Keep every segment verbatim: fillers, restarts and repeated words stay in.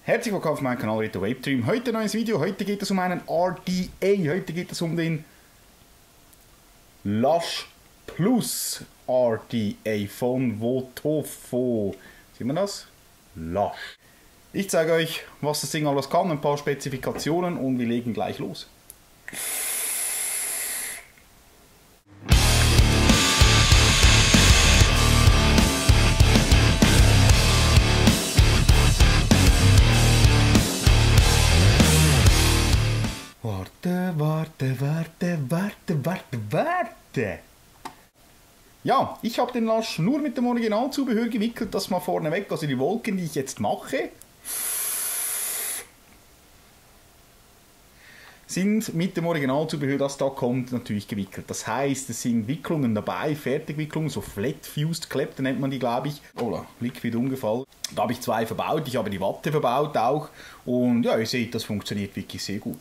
Herzlich willkommen auf meinem Kanal Reto Webtrim. Heute ein neues Video. Heute geht es um einen R D A. Heute geht es um den Lush Plus R D A von Wotofo. Sieht man das? Lush. Ich zeige euch, was das Ding alles kann, ein paar Spezifikationen und wir legen gleich los. Warte, warte, warte, warte, warte, warte. Ja, ich habe den Lush nur mit dem Originalzubehör gewickelt, das mal vorneweg, also die Wolken, die ich jetzt mache, sind mit dem Originalzubehör, das da kommt, natürlich gewickelt. Das heißt, es sind Wicklungen dabei, Fertigwicklungen, so Flat Fused Klepte nennt man die, glaube ich. Oh, Liquid umgefallen. Da habe ich zwei verbaut, ich habe die Watte verbaut auch. Und ja, ihr seht, das funktioniert wirklich sehr gut.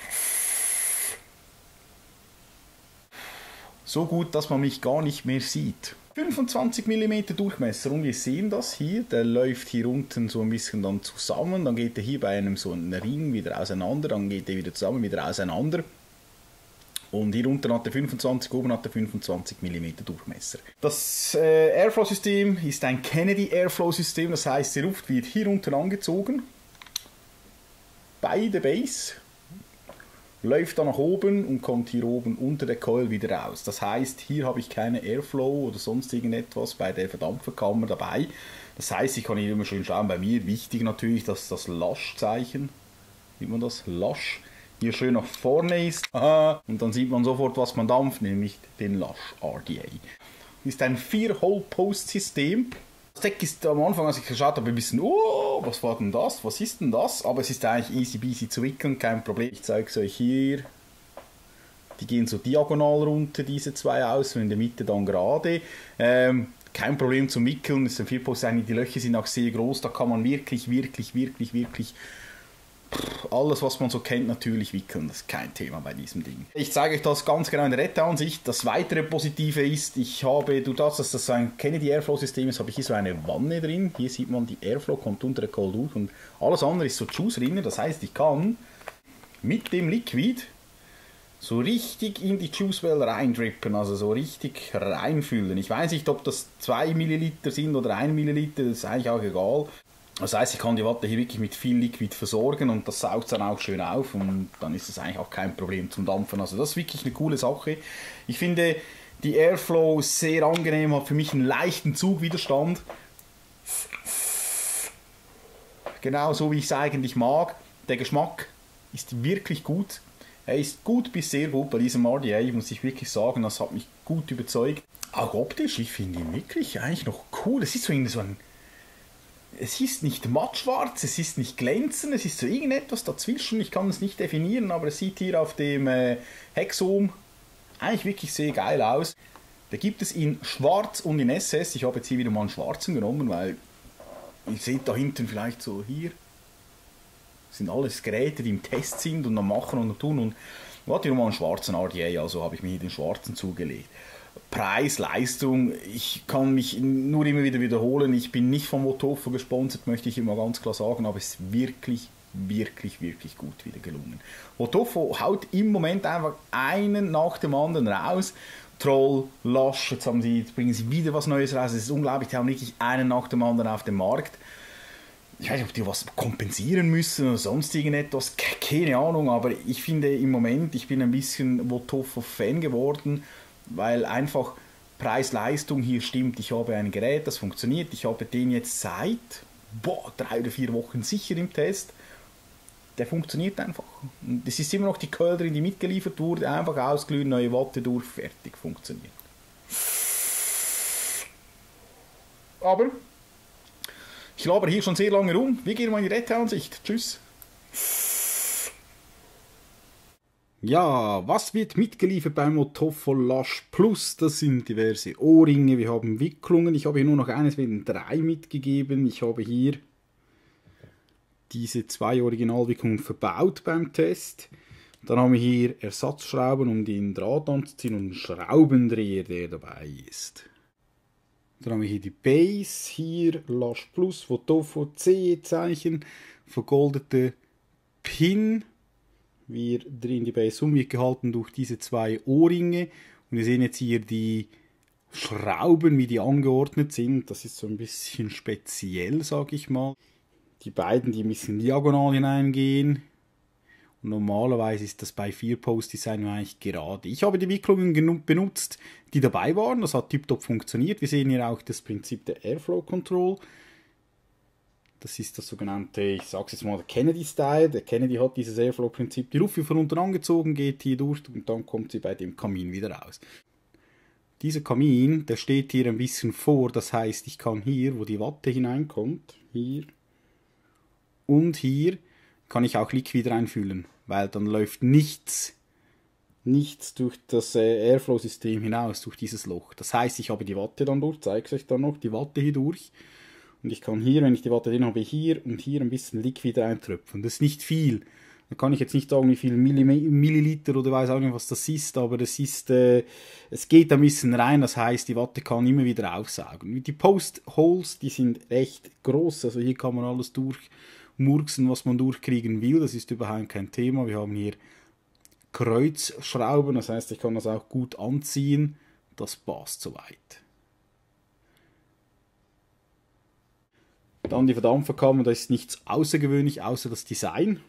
So gut, dass man mich gar nicht mehr sieht. fünfundzwanzig Millimeter Durchmesser und wir sehen das hier, der läuft hier unten so ein bisschen dann zusammen, dann geht er hier bei einem so einen Ring wieder auseinander, dann geht er wieder zusammen, wieder auseinander. Und hier unten hat er fünfundzwanzig, oben hat er fünfundzwanzig Millimeter Durchmesser. Das äh, Airflow-System ist ein Kennedy Airflow-System, das heißt, die Luft wird hier unten angezogen, bei der Base, läuft dann nach oben und kommt hier oben unter der Coil wieder raus. Das heißt, hier habe ich keine Airflow oder sonst irgendetwas bei der Verdampferkammer dabei. Das heißt, ich kann hier immer schön schauen, bei mir wichtig natürlich, dass das Lush-Zeichen, sieht man das, Lush, hier schön nach vorne ist. Aha. Und dann sieht man sofort, was man dampft, nämlich den Lush R D A. Ist ein vier-Hole-Post-System. Das Deck ist am Anfang, als ich geschaut habe, ein bisschen, oh, was war denn das, was ist denn das? Aber es ist eigentlich easy peasy zu wickeln, kein Problem. Ich zeige es euch hier. Die gehen so diagonal runter, diese zwei aus, und in der Mitte dann gerade. Ähm, kein Problem zum Wickeln, es ist ein Vierpost, die Löcher sind auch sehr groß, da kann man wirklich, wirklich, wirklich, wirklich alles, was man so kennt, natürlich wickeln. Das ist kein Thema bei diesem Ding. Ich zeige euch das ganz genau in der Rette-Ansicht. Das weitere Positive ist, ich habe, durch das, dass das ein Kennedy Airflow-System ist, habe ich hier so eine Wanne drin. Hier sieht man, die Airflow kommt unter der Coil durch und alles andere ist so Juice-Rinne. Das heißt, ich kann mit dem Liquid so richtig in die Juice Well reindrippen, also so richtig reinfüllen. Ich weiß nicht, ob das zwei Milliliter sind oder ein Milliliter, das ist eigentlich auch egal. Das heißt, ich kann die Watte hier wirklich mit viel Liquid versorgen und das saugt dann auch schön auf und dann ist es eigentlich auch kein Problem zum Dampfen. Also das ist wirklich eine coole Sache. Ich finde die Airflow sehr angenehm, hat für mich einen leichten Zugwiderstand. Genau so, wie ich es eigentlich mag. Der Geschmack ist wirklich gut. Er ist gut bis sehr gut bei diesem R D A, muss ich wirklich sagen. Das hat mich gut überzeugt. Auch optisch, ich finde ihn wirklich eigentlich noch cool. Es ist so irgendwie so ein... Es ist nicht mattschwarz, es ist nicht glänzend, es ist so irgendetwas dazwischen, ich kann es nicht definieren, aber es sieht hier auf dem äh, Hexom eigentlich wirklich sehr geil aus. Da gibt es in schwarz und in S S, ich habe jetzt hier wieder mal einen schwarzen genommen, weil ihr seht da hinten vielleicht so hier, das sind alles Geräte, die im Test sind und am Machen und am Tun und ich hatte hier mal einen schwarzen R D A, also habe ich mir hier den schwarzen zugelegt. Preis, Leistung, ich kann mich nur immer wieder wiederholen, ich bin nicht von Wotofo gesponsert, möchte ich immer ganz klar sagen, aber es ist wirklich, wirklich, wirklich gut wieder gelungen. Wotofo haut im Moment einfach einen nach dem anderen raus. Troll, Lush, jetzt, haben sie, jetzt bringen sie wieder was Neues raus, es ist unglaublich, die haben wirklich einen nach dem anderen auf dem Markt. Ich weiß nicht, ob die was kompensieren müssen oder sonst irgendetwas, keine Ahnung, aber ich finde im Moment, ich bin ein bisschen Wotofo-Fan geworden, weil einfach Preis-Leistung hier stimmt. Ich habe ein Gerät, das funktioniert. Ich habe den jetzt seit boah, drei oder vier Wochen sicher im Test. Der funktioniert einfach. Und es ist immer noch die Coil drin, die mitgeliefert wurde. Einfach ausglühen, neue Watte durch, fertig, funktioniert. Aber ich labere hier schon sehr lange rum. Wir gehen mal in die Rette-Ansicht. Tschüss. Ja, was wird mitgeliefert beim Wotofo Lush Plus? Das sind diverse Ohrringe, wir haben Wicklungen. Ich habe hier nur noch eines, werden drei mitgegeben. Ich habe hier diese zwei Originalwicklungen verbaut beim Test. Dann haben wir hier Ersatzschrauben, um den Draht anzuziehen und einen Schraubendreher, der dabei ist. Dann haben wir hier die Base, hier Lush Plus, Wotofo C E-Zeichen. vergoldete Pin. Wir drehen die Base um, wird gehalten durch diese zwei Ohrringe. Und wir sehen jetzt hier die Schrauben, wie die angeordnet sind. Das ist so ein bisschen speziell, sage ich mal. Die beiden, die ein bisschen diagonal hineingehen. Und normalerweise ist das bei vier-Post-Design eigentlich gerade. Ich habe die Wicklungen benutzt, die dabei waren. Das hat tiptop funktioniert. Wir sehen hier auch das Prinzip der Airflow Control. Das ist das sogenannte, ich sage es jetzt mal, der Kennedy-Style. Der Kennedy hat dieses Airflow-Prinzip. Die Luft wird von unten angezogen, geht hier durch und dann kommt sie bei dem Kamin wieder raus. Dieser Kamin, der steht hier ein bisschen vor. Das heißt, ich kann hier, wo die Watte hineinkommt, hier und hier, kann ich auch Liquid reinfüllen, weil dann läuft nichts, nichts durch das äh, Airflow-System hinaus, durch dieses Loch. Das heißt, ich habe die Watte dann durch, zeige es euch dann noch, die Watte hier durch. Und ich kann hier, wenn ich die Watte drin habe, hier und hier ein bisschen Liquid reintröpfen. Das ist nicht viel. Da kann ich jetzt nicht sagen, wie viel Milliliter oder weiß auch nicht, was das ist, aber das ist, äh, es geht ein bisschen rein, das heißt, die Watte kann immer wieder aufsaugen. Die Post-Holes, die sind recht groß, also hier kann man alles durchmurksen, was man durchkriegen will, das ist überhaupt kein Thema. Wir haben hier Kreuzschrauben, das heißt, ich kann das auch gut anziehen, das passt soweit. Dann die Verdampferkammer, da ist nichts außergewöhnlich, außer das Design.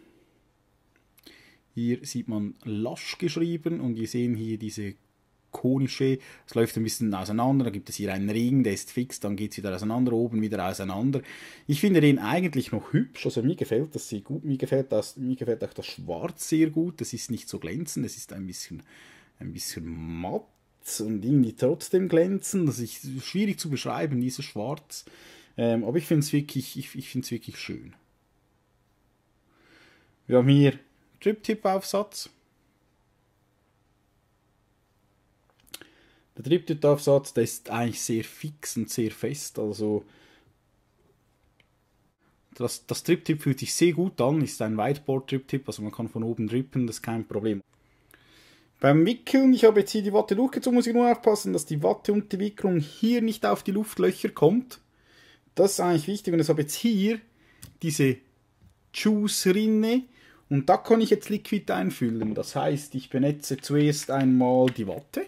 Hier sieht man Lush geschrieben und wir sehen hier diese konische, es läuft ein bisschen auseinander, da gibt es hier einen Ring, der ist fix, dann geht es wieder auseinander, oben wieder auseinander. Ich finde den eigentlich noch hübsch, also mir gefällt das sehr gut, mir gefällt, das, mir gefällt auch das Schwarz sehr gut, das ist nicht so glänzend, das ist ein bisschen, ein bisschen matt und irgendwie trotzdem glänzend, das ist schwierig zu beschreiben, dieses Schwarz. Ähm, aber ich finde es wirklich, ich, ich find's wirklich schön. Wir haben hier Trip-Tip-Aufsatz. Der Trip-Tip-Aufsatz, der ist eigentlich sehr fix und sehr fest. Also das, das Trip-Tip fühlt sich sehr gut an, ist ein Whiteboard-Trip-Tip, also man kann von oben trippen, das ist kein Problem. Beim Wickeln, ich habe jetzt hier die Watte durchgezogen, muss ich nur aufpassen, dass die Watte und die Wicklung hier nicht auf die Luftlöcher kommt. Das ist eigentlich wichtig und ich habe jetzt hier diese Juice-Rinne und da kann ich jetzt Liquid einfüllen. Das heißt, ich benetze zuerst einmal die Watte.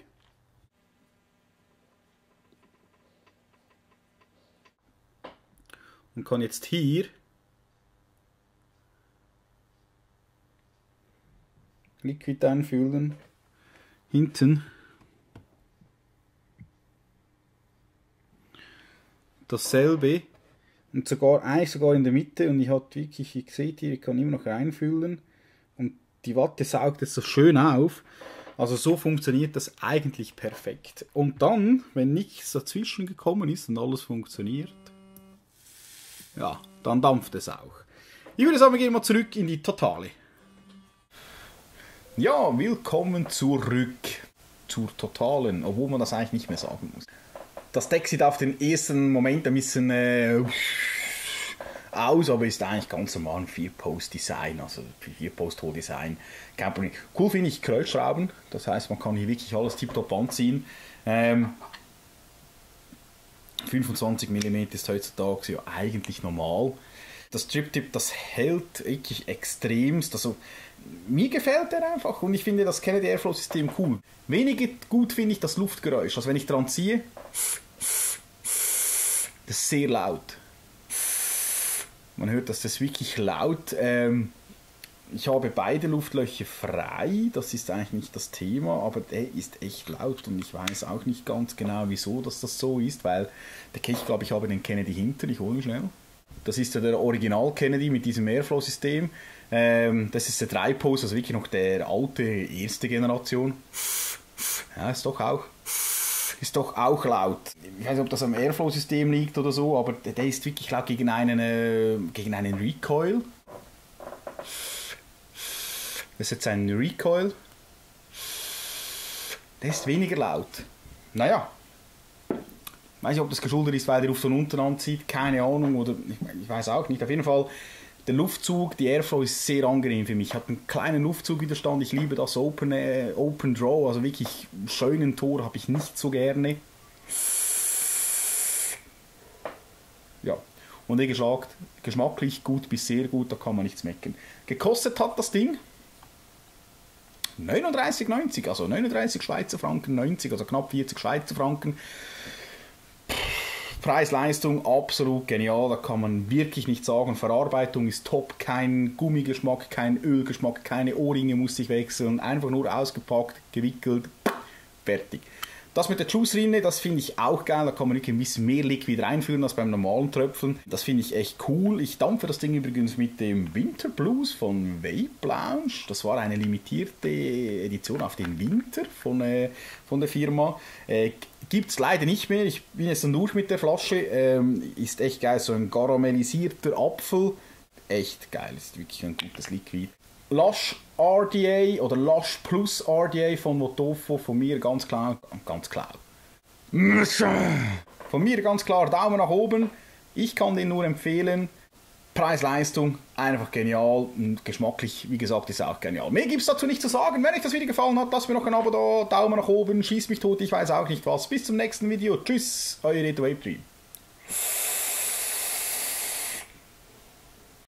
Und kann jetzt hier Liquid einfüllen. Hinten dasselbe und sogar eigentlich sogar in der Mitte und ich habe wirklich, ihr seht hier, ich kann immer noch reinfüllen und die Watte saugt es so schön auf. Also so funktioniert das eigentlich perfekt. Und dann, wenn nichts dazwischen gekommen ist und alles funktioniert, ja, dann dampft es auch. Ich würde sagen, wir gehen mal zurück in die Totale. Ja, willkommen zurück zur Totalen, obwohl man das eigentlich nicht mehr sagen muss. Das Deck sieht auf den ersten Moment ein bisschen äh, aus, aber ist eigentlich ganz normal ein vier-Post-Design, also vier-Post-Hole-Design. Kein Problem. Cool finde ich Kreuzschrauben, das heißt, man kann hier wirklich alles tiptop anziehen. Ähm, fünfundzwanzig Millimeter ist heutzutage ja eigentlich normal. Das Trip-Tip, das hält wirklich extremst. Also, mir gefällt der einfach und ich finde das Kennedy Airflow-System cool. Weniger gut finde ich das Luftgeräusch. Also wenn ich dran ziehe, das ist sehr laut. Man hört, dass das wirklich laut. Ähm, ich habe beide Luftlöcher frei, das ist eigentlich nicht das Thema, aber der ist echt laut und ich weiß auch nicht ganz genau, wieso dass das so ist, weil der, ich glaube, ich habe den Kennedy hinter, ich hole ihn schnell. Das ist ja der Original Kennedy mit diesem Airflow-System. Ähm, das ist der drei Post, also wirklich noch der alte, erste Generation. Ja, ist doch auch, ist doch auch laut. Ich weiß nicht, ob das am Airflow-System liegt oder so, aber der, der ist wirklich laut gegen einen, äh, gegen einen Recoil. Das ist jetzt ein Recoil. Der ist weniger laut. Naja. Ich weiß nicht, ob das geschuldet ist, weil der Luft von unten anzieht, keine Ahnung, oder ich, ich weiß auch nicht. Auf jeden Fall, der Luftzug, die Airflow ist sehr angenehm für mich. Ich habe einen kleinen Luftzugwiderstand, ich liebe das Open, äh, Open Draw, also wirklich schönen Tor habe ich nicht so gerne. Ja, Und wie gesagt, geschmacklich gut bis sehr gut, da kann man nichts meckern. Gekostet hat das Ding neununddreißig neunzig, also neununddreißig Schweizer Franken, neunzig, also knapp vierzig Schweizer Franken. Preis-Leistung absolut genial, da kann man wirklich nicht sagen. Verarbeitung ist top, kein Gummigeschmack, kein Ölgeschmack, keine Ohrringe musste ich wechseln, einfach nur ausgepackt, gewickelt, fertig. Das mit der Juice-Rinne, das finde ich auch geil, da kann man wirklich ein bisschen mehr Liquid reinfüllen als beim normalen Tröpfeln. Das finde ich echt cool. Ich dampfe das Ding übrigens mit dem Winter Blues von Vape Lounge. Das war eine limitierte Edition auf den Winter von, äh, von der Firma. Äh, Gibt es leider nicht mehr, ich bin jetzt dann durch mit der Flasche. Ähm, ist echt geil, so ein karamellisierter Apfel. Echt geil, ist wirklich ein gutes Liquid. Lush R D A oder Lush Plus R D A von Motofo, von mir ganz klar, ganz klar. Von mir ganz klar Daumen nach oben. Ich kann den nur empfehlen. Preis-Leistung, einfach genial und geschmacklich, wie gesagt, ist auch genial. Mehr gibt es dazu nicht zu sagen. Wenn euch das Video gefallen hat, lasst mir noch ein Abo da, Daumen nach oben, schießt mich tot, ich weiß auch nicht was. Bis zum nächsten Video. Tschüss, euer Reto Vape Dream.